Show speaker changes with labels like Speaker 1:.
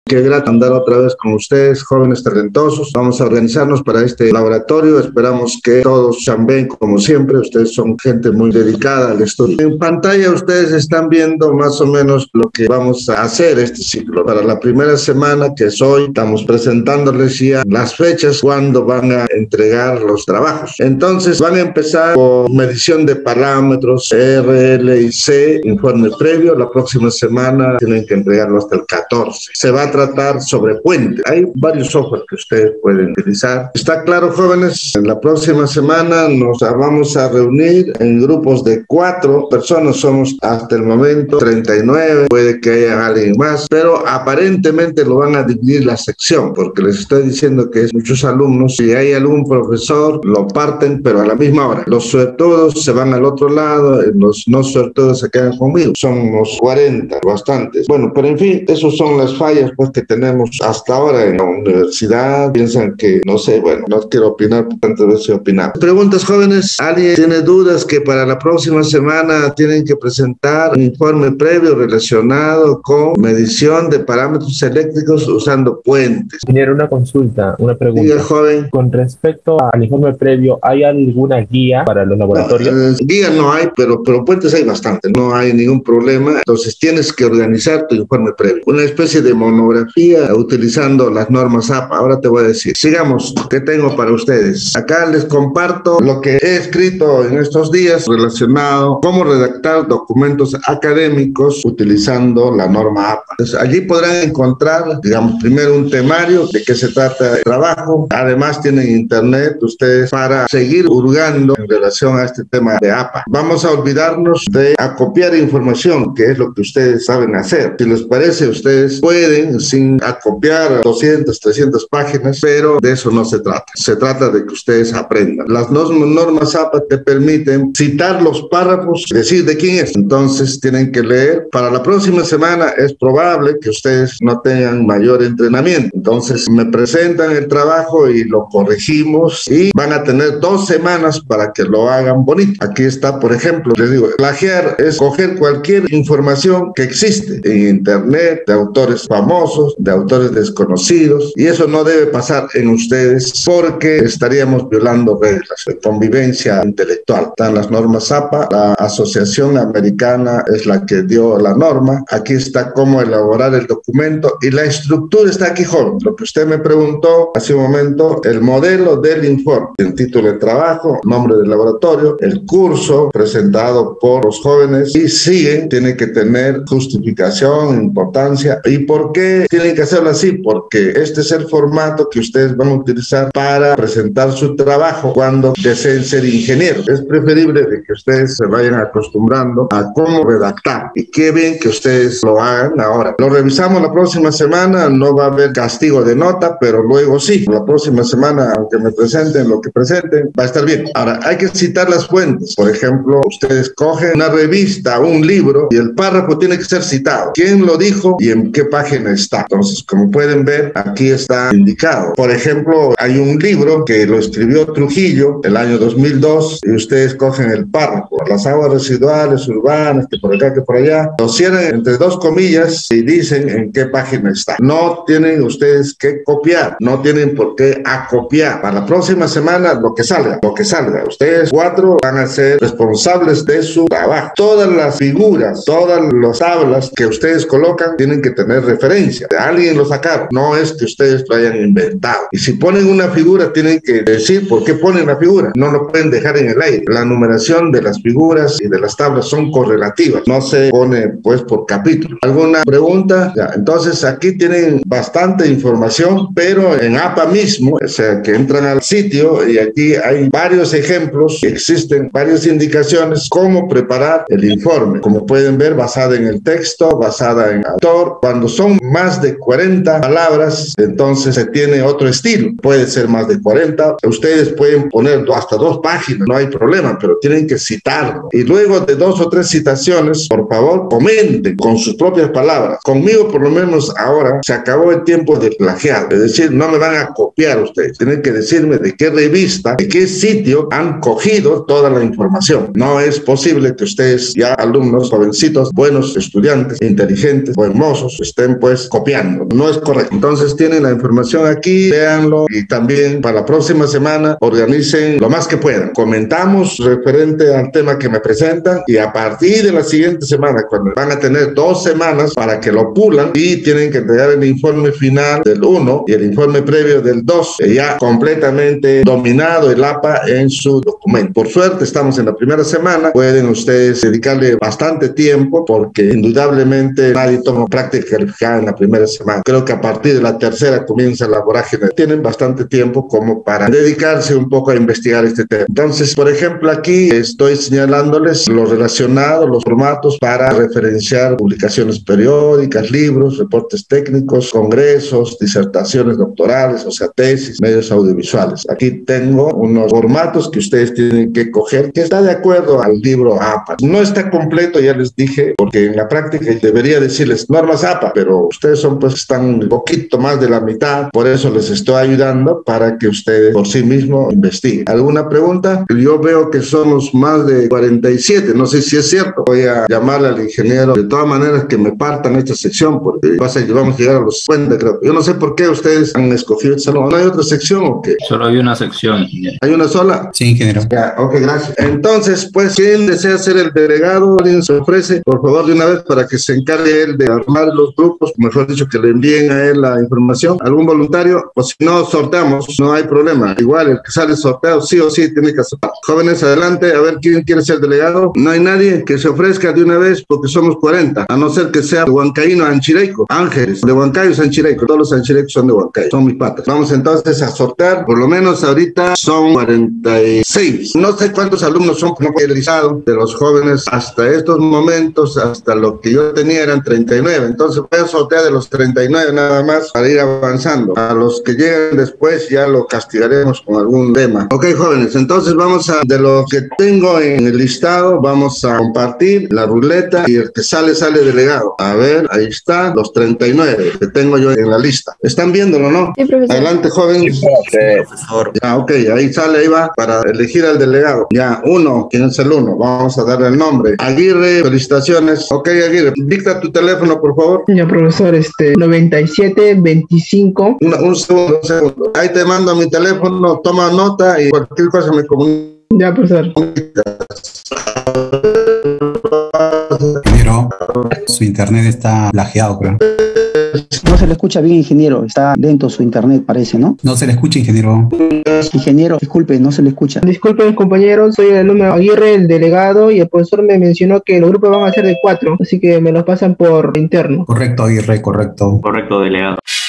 Speaker 1: Qué grato andar otra vez con ustedes, jóvenes talentosos. Vamos a organizarnos para este laboratorio. Esperamos que todos también, como siempre, ustedes son gente muy dedicada al estudio. En pantalla ustedes están viendo más o menos lo que vamos a hacer este ciclo. Para la primera semana, que es hoy, estamos presentándoles ya las fechas cuando van a entregar los trabajos. Entonces van a empezar con medición de parámetros R, L y C, informe previo. La próxima semana tienen que entregarlo hasta el 14. Se va a tratar sobre puente. Hay varios software que ustedes pueden utilizar. ¿Está claro, jóvenes? En la próxima semana nos vamos a reunir en grupos de 4 personas. Somos hasta el momento 39. Puede que haya alguien más, pero aparentemente lo van a dividir la sección, porque les estoy diciendo que es muchos alumnos. Si hay algún profesor, lo parten, pero a la misma hora. Los suertudos se van al otro lado, los no suertudos se quedan conmigo. Somos 40, bastantes. Bueno, pero en fin, esas son las fallas pues que tenemos hasta ahora en la universidad. Piensan que, no sé, bueno, no quiero opinar porque tantas veces he opinado. Preguntas, jóvenes. ¿Alguien tiene dudas que para la próxima semana tienen que presentar un informe previo relacionado con medición de parámetros eléctricos usando puentes?
Speaker 2: Ingeniero, una consulta, una pregunta.
Speaker 1: Diga, joven.
Speaker 2: Con respecto al informe previo, ¿hay alguna guía para los laboratorios?
Speaker 1: Guía no hay, pero puentes hay bastante. No hay ningún problema. Entonces tienes que organizar tu informe previo. Una especie de monografía utilizando las normas APA. Ahora te voy a decir. Sigamos. ¿Qué tengo para ustedes? Acá les comparto lo que he escrito en estos días relacionado a cómo redactar documentos académicos utilizando la norma APA. Entonces, allí podrán encontrar, digamos, primero un temario de qué se trata el trabajo. Además, tienen internet ustedes para seguir hurgando en relación a este tema de APA. Vamos a olvidarnos de acopiar información, que es lo que ustedes saben hacer. Si les parece, ustedes pueden, sin acopiar 200, 300 páginas, pero de eso no se trata. Se trata de que ustedes aprendan. Las normas APA te permiten citar los párrafos, decir de quién es. Entonces tienen que leer. Para la próxima semana es probable que ustedes no tengan mayor entrenamiento. Entonces me presentan el trabajo y lo corregimos y van a tener 2 semanas para que lo hagan bonito. Aquí está, por ejemplo, les digo, plagiar es coger cualquier información que existe en internet, de autores famosos, de autores desconocidos, y eso no debe pasar en ustedes porque estaríamos violando reglas de convivencia intelectual. Están las normas APA, la Asociación Americana es la que dio la norma. Aquí está cómo elaborar el documento y la estructura está aquí, joven. Lo que usted me preguntó hace un momento, el modelo del informe, el título de trabajo, nombre del laboratorio, el curso presentado por los jóvenes y siguen, tiene que tener justificación, importancia. ¿Y por qué tienen que hacerlo así? Porque este es el formato que ustedes van a utilizar para presentar su trabajo cuando deseen ser ingenieros. Es preferible de que ustedes se vayan acostumbrando a cómo redactar y qué bien que ustedes lo hagan ahora. Lo revisamos la próxima semana, no va a haber castigo de nota, pero luego sí. La próxima semana, aunque me presenten lo que presenten, va a estar bien. Ahora, hay que citar las fuentes. Por ejemplo, ustedes cogen una revista, un libro, y el párrafo tiene que ser citado. ¿Quién lo dijo y en qué página está? Entonces, como pueden ver, aquí está indicado. Por ejemplo, hay un libro que lo escribió Trujillo el año 2002 y ustedes cogen el párrafo. Las aguas residuales urbanas, que por acá, que por allá, lo cierran entre 2 comillas y dicen en qué página está. No tienen ustedes que copiar, no tienen por qué acopiar. Para la próxima semana, lo que salga. Ustedes 4 van a ser responsables de su trabajo. Todas las figuras, todas las tablas que ustedes colocan tienen que tener referencia. De alguien lo sacaron. No es que ustedes lo hayan inventado. Y si ponen una figura, tienen que decir por qué ponen la figura. No lo pueden dejar en el aire. La numeración de las figuras y de las tablas son correlativas. No se pone pues por capítulo. ¿Alguna pregunta? Ya, entonces aquí tienen bastante información, pero en APA mismo, o sea, que entran al sitio y aquí hay varios ejemplos, existen varias indicaciones cómo preparar el informe. Como pueden ver, basada en el texto, basada en autor. Cuando son más de 40 palabras, entonces se tiene otro estilo. Puede ser más de 40. Ustedes pueden poner hasta 2 páginas, no hay problema, pero tienen que citarlo. Y luego de 2 o 3 citaciones, por favor, comenten con sus propias palabras. Conmigo, por lo menos ahora, se acabó el tiempo de plagiar. Es decir, no me van a copiar ustedes. Tienen que decirme de qué revista, de qué sitio han cogido toda la información. No es posible que ustedes, ya alumnos, jovencitos, buenos estudiantes, inteligentes, buen mozos, estén pues copiando. No es correcto. Entonces tienen la información aquí, véanlo y también para la próxima semana organicen lo más que puedan. Comentamos referente al tema que me presentan y a partir de la siguiente semana, cuando van a tener 2 semanas para que lo pulan y tienen que entregar el informe final del 1 y el informe previo del 2, ya completamente dominado el APA en su documento. Por suerte estamos en la primera semana, pueden ustedes dedicarle bastante tiempo porque indudablemente nadie toma práctica calificada en la primera semana. Creo que a partir de la tercera comienza la vorágine. Tienen bastante tiempo como para dedicarse un poco a investigar este tema. Entonces, por ejemplo, aquí estoy señalándoles lo relacionado, los formatos para referenciar publicaciones periódicas, libros, reportes técnicos, congresos, disertaciones doctorales, o sea, tesis, medios audiovisuales. Aquí tengo unos formatos que ustedes tienen que coger, que está de acuerdo al libro APA. No está completo, ya les dije, porque en la práctica debería decirles normas APA, pero ustedes están un poquito más de la mitad, por eso les estoy ayudando para que ustedes por sí mismos investiguen. ¿Alguna pregunta? Yo veo que somos más de 47, no sé si es cierto. Voy a llamarle al ingeniero, de todas maneras que me partan esta sección, porque vamos a llegar a los 50, creo. Yo no sé por qué ustedes han escogido el salón. ¿No hay otra sección o qué?
Speaker 3: Solo hay una sección, ingeniero.
Speaker 1: ¿Hay una sola?
Speaker 4: Sí, ingeniero.
Speaker 1: Ya, ok, gracias. Entonces, pues, ¿quién desea ser el delegado? ¿Alguien se ofrece? Por favor, de una vez, para que se encargue él de armar los grupos, mejor dicho, que le envíen a él la información. ¿Algún voluntario? O si no, sorteamos, no hay problema. Igual, el que sale sorteado, sí o sí, tiene que aceptar. Jóvenes, adelante, a ver quién quiere ser delegado. No hay nadie que se ofrezca de una vez, porque somos 40, a no ser que sea de Huancaíno, Anchireico, Ángeles, de Huancayo, Sanchireico. Todos los Sanchireicos son de Huancayo, son mis patas. Vamos entonces a sortear, por lo menos ahorita son 46. No sé cuántos alumnos son, como he realizado, de los jóvenes hasta estos momentos, hasta lo que yo tenía eran 39. Entonces voy a sortear de los 39 nada más para ir avanzando. A los que lleguen después ya lo castigaremos con algún tema. Ok, jóvenes, entonces vamos a, de lo que tengo en el listado, vamos a compartir la ruleta y el que sale delegado. A ver, ahí está, los 39 que tengo yo en la lista. ¿Están viéndolo, no?
Speaker 5: Sí, profesor.
Speaker 1: Adelante, joven.
Speaker 3: Sí, profesor.
Speaker 1: Ya, ok, ahí sale, ahí va, para elegir al delegado. Ya, 1, ¿quién es el 1? Vamos a darle el nombre. Aguirre, felicitaciones. Ok, Aguirre, dicta tu teléfono, por favor.
Speaker 6: Ya, profesor, 9725.
Speaker 1: Un segundo. Ahí te mando mi teléfono, toma nota y cualquier cosa me comunica.
Speaker 6: Ya, profesor.
Speaker 4: Ingeniero, su internet está lajeado, creo.
Speaker 7: No se le escucha bien, ingeniero. Está lento su internet, parece, ¿no?
Speaker 4: No se le escucha, ingeniero.
Speaker 7: Ingeniero, disculpe, no se le escucha.
Speaker 6: Disculpen, compañeros, soy el alumno Aguirre, el delegado, y el profesor me mencionó que los grupos van a ser de 4, así que me los pasan por interno.
Speaker 4: Correcto, Aguirre, correcto.
Speaker 3: Correcto, delegado.